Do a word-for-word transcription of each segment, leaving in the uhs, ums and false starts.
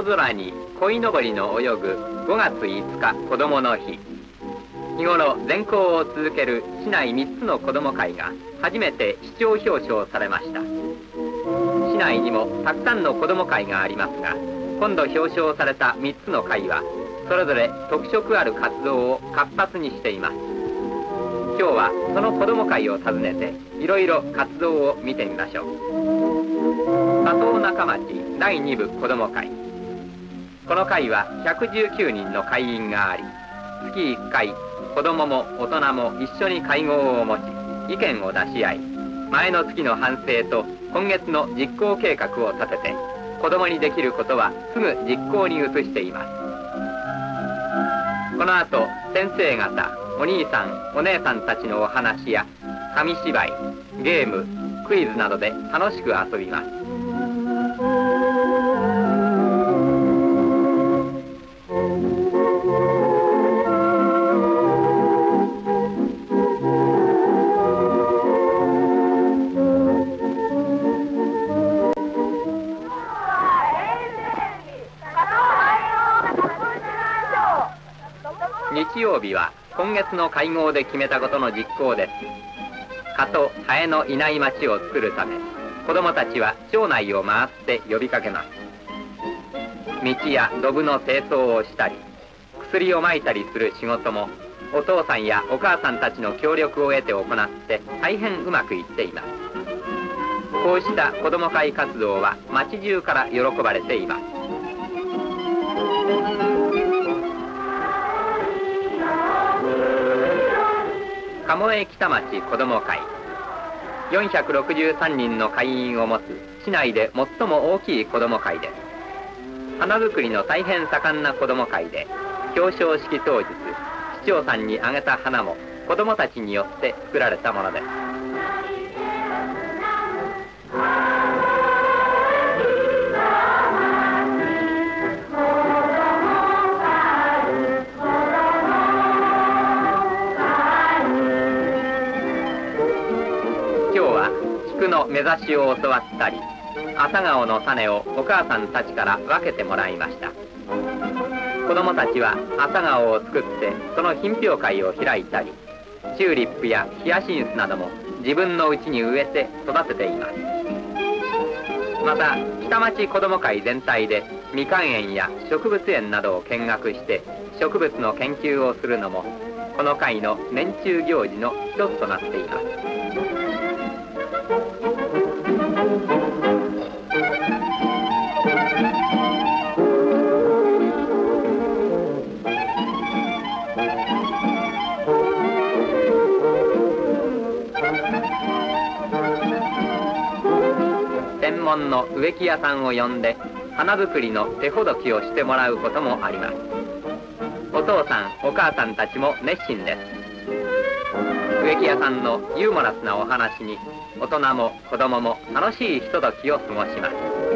空に鯉のぼりの泳ぐごがついつか子どもの日。日頃全校を続ける市内みっつの子ども会が初めて市長表彰されました。市内にもたくさんの子ども会がありますが、今度表彰されたみっつの会はそれぞれ特色ある活動を活発にしています。今日はその子ども会を訪ねていろいろ活動を見てみましょう。佐藤中町だいに部子ども会。この会はひゃくじゅうきゅうにんの会員があり、月いっかい子どもも大人も一緒に会合を持ち、意見を出し合い、前の月の反省と今月の実行計画を立てて、子どもにできることはすぐ実行に移しています。この後、先生方、お兄さんお姉さんたちのお話や紙芝居、ゲーム、クイズなどで楽しく遊びます。日曜日は今月の会合で決めたことの実行です。蚊とハエのいない町を作るため、子どもたちは町内を回って呼びかけます。道やドブの清掃をしたり、薬をまいたりする仕事もお父さんやお母さんたちの協力を得て行って大変うまくいっています。こうした子ども会活動は町中から喜ばれています。鴨江北町子ども会。よんひゃくろくじゅうさんにんの会員を持つ市内で最も大きい子ども会です。花作りの大変盛んな子ども会で、表彰式当日、市長さんにあげた花も子どもたちによって作られたものです。の目指しを教わったり、朝顔の種をお母さんたちから分けてもらいました。子どもたちは朝顔を作ってその品評会を開いたり、チューリップやヒヤシンスなども自分のうちに植えて育てています。また北町子ども会全体でみかん園や植物園などを見学して植物の研究をするのもこの会の年中行事の一つとなっています。専門の植木屋さんを呼んで花作りの手ほどきをしてもらうこともあります。お父さんお母さんたちも熱心です。植木屋さんのユーモラスなお話に大人も子供も楽しいひとときを過ごします。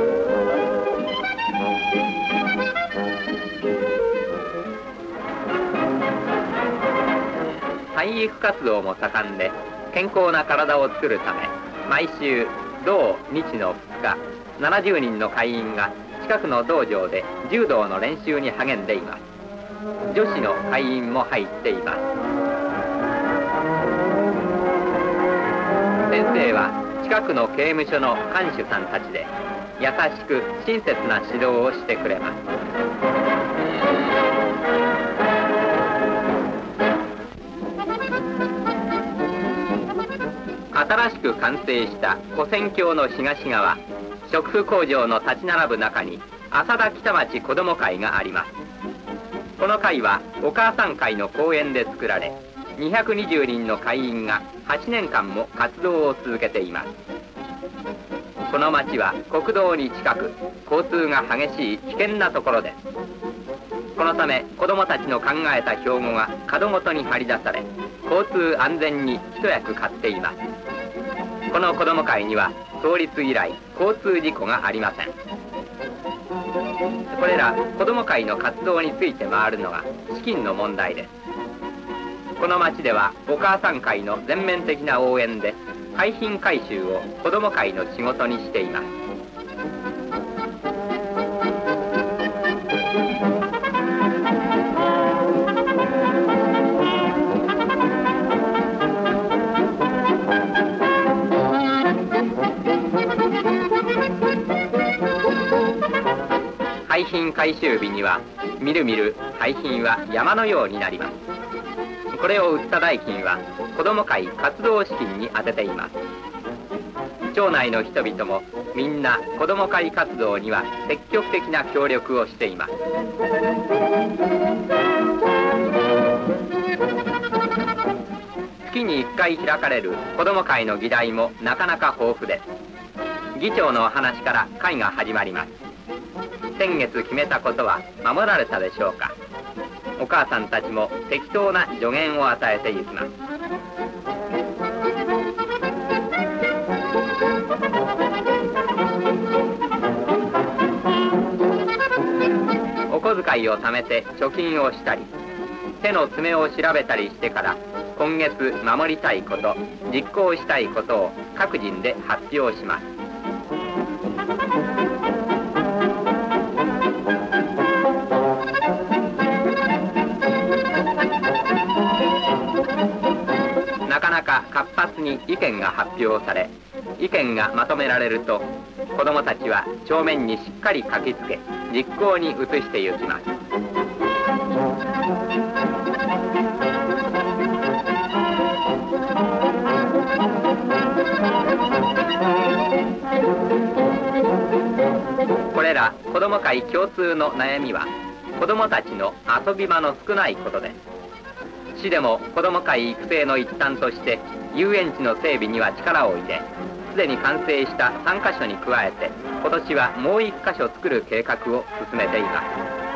体育活動も盛んで健康な体を作るため、毎週土日のふつか、ななじゅうにんの会員が近くの道場で柔道の練習に励んでいます。女子の会員も入っています。先生は近くの刑務所の看守さんたちで優しく親切な指導をしてくれます。新しく完成した古戦橋の東側、食布工場の立ち並ぶ中に浅田北町子ども会があります。この会はお母さん会の講演で作られ、にひゃくにじゅうにんの会員がはちねんかんも活動を続けています。この町は国道に近く、交通が激しい危険なところです。このため子どもたちの考えた標語が角ごとに張り出され、交通安全に一役買っています。この子ども会には創立以来交通事故がありません。これら子ども会の活動について回るのが資金の問題です。この町ではお母さん会の全面的な応援で廃品回収を子ども会の仕事にしています。 典改修日にはみるみる廃品は山のようになります。これを売った代金は子ども会活動資金に充てています。町内の人々もみんな子ども会活動には積極的な協力をしています。月にいっかい開かれる子ども会の議題もなかなか豊富です。議長のお話から会が始まります。先月決めたことは守られたでしょうか。お母さんたちも適当な助言を与えていきます。お小遣いを貯めて貯金をしたり、手の爪を調べたりしてから今月守りたいこと、実行したいことを各人で発表します。なかなか活発に意見が発表され、意見がまとめられると子どもたちは帳面にしっかり書きつけ実行に移してゆきます。これら子ども会共通の悩みは子どもたちの遊び場の少ないことです。市でも子ども会育成の一端として遊園地の整備には力を入れ、すでに完成したさんかしょに加えて今年はもういっかしょ作る計画を進めています。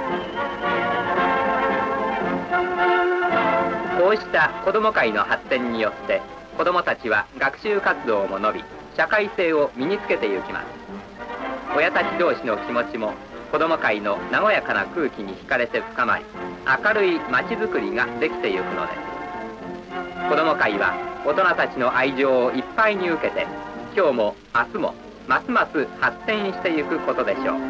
こうした子ども会の発展によって子どもたちは学習活動も伸び、社会性を身につけてゆきます。親たち同士の気持ちも子ども会の和やかな空気に惹かれて深まり、明るいまちづくりができてゆくのです。子ども会は大人たちの愛情をいっぱいに受けて、今日も明日もますます発展してゆくことでしょう。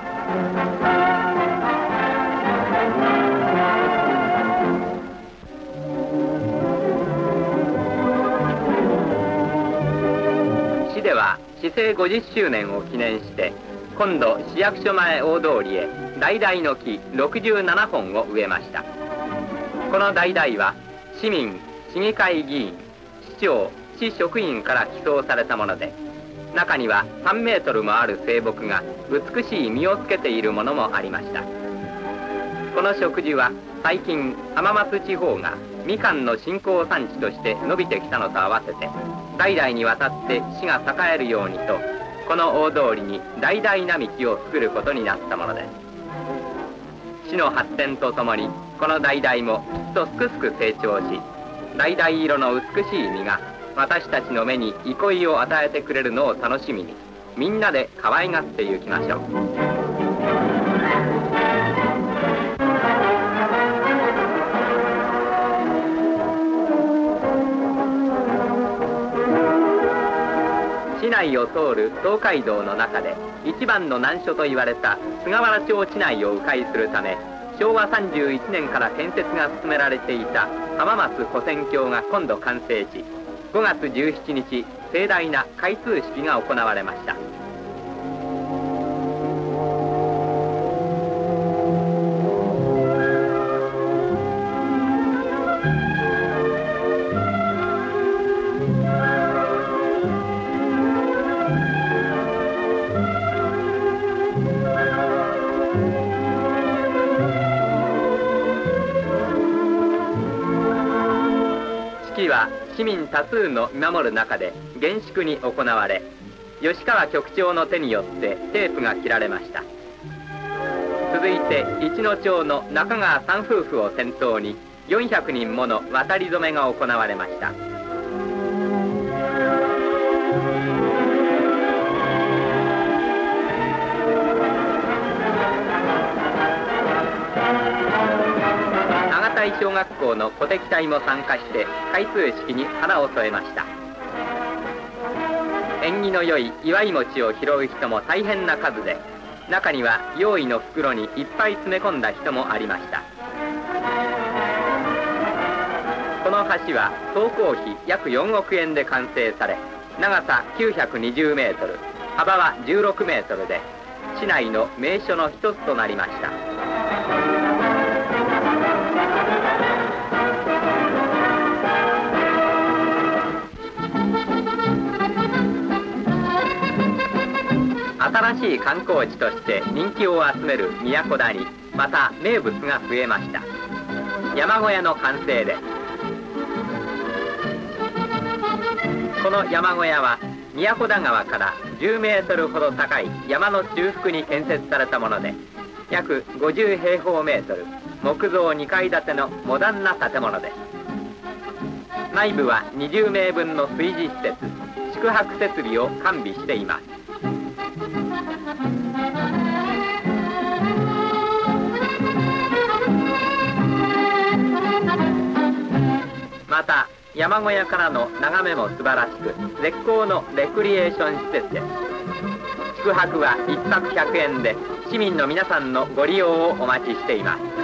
市では市政ごじゅっしゅうねんを記念して今度市役所前大通りへ橙の木ろくじゅうななほんを植えました。この橙は市民、市議会議員、市長、市職員から寄贈されたもので、中にはさんメートルもある聖木が美しい実をつけているものもありました。この植樹は最近浜松地方がみかんの新興産地として伸びてきたのと合わせて、代々にわたって市が栄えるようにとこの大通りに橙並木を作ることになったものです。市の発展とともにこの橙もきっとすくすく成長し、橙色の美しい実が私たちの目に憩いを与えてくれるのを楽しみに、みんなで可愛がってゆきましょう。市内を通る東海道の中で一番の難所と言われた菅原町市内を迂回するため、しょうわさんじゅういちねんから建設が進められていた浜松古線橋が今度完成し、ごがつじゅうしちにち盛大な開通式が行われました。式は市民多数の見守る中で厳粛に行われ、吉川局長の手によってテープが切られました。続いて一野町の中川さん夫婦を先頭によんひゃくにんもの渡り初めが行われました。長田小学校の鼓笛隊も参加して開通式に花を添えました。縁起の良い祝い餅を拾う人も大変な数で、中には用意の袋にいっぱい詰め込んだ人もありました。この橋は総工費約よんおくえんで完成され、長さきゅうひゃくにじゅうメートル、幅はじゅうろくメートルで、市市内の名所の一つとなりました。新しい観光地として人気を集める宮古田にまた名物が増えました。山小屋の完成です。この山小屋は宮古田川からじゅうメートルほど高い山の中腹に建設されたもので、約ごじゅうへいほうメートル、木造にかい建てのモダンな建物です。内部はにじゅうめいぶんの炊事施設、宿泊設備を完備しています。また山小屋からの眺めも素晴らしく、絶好のレクリエーション施設です。宿泊はいっぱくひゃくえんで、市民の皆さんのご利用をお待ちしています。